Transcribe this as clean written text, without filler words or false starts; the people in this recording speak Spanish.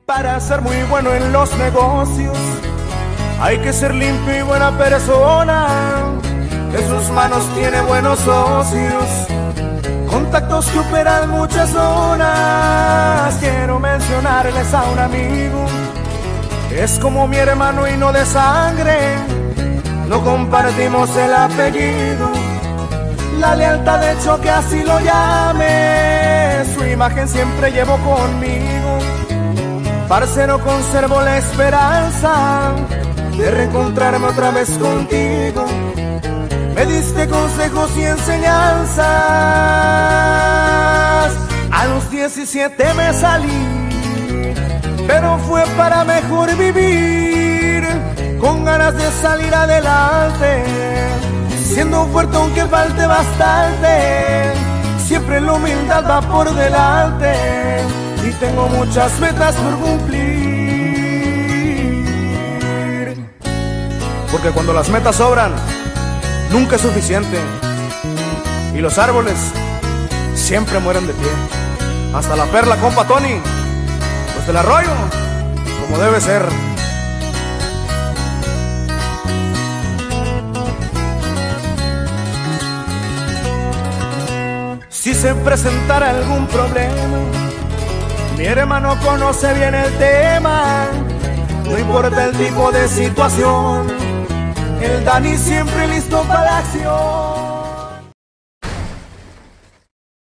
Para ser muy bueno en los negocios hay que ser limpio y buena persona. En sus manos tiene buenos socios, contactos que operan muchas zonas. Quiero mencionarles a un amigo, es como mi hermano y no de sangre. No compartimos el apellido, la lealtad de hecho que así lo llame. Su imagen siempre llevo conmigo. Parcero, conservo la esperanza de reencontrarme otra vez contigo. Me diste consejos y enseñanzas. A los 17 me salí, pero fue para mejor vivir, con ganas de salir adelante, siendo fuerte aunque falte bastante. Siempre la humildad va por delante y tengo muchas metas por cumplir. Porque cuando las metas sobran, nunca es suficiente, y los árboles siempre mueren de pie. Hasta la perla, compa Tony, los del arroyo, como debe ser. Si se presentara algún problema, mi hermano conoce bien el tema. No importa el tipo de situación, el Dani siempre listo para la acción.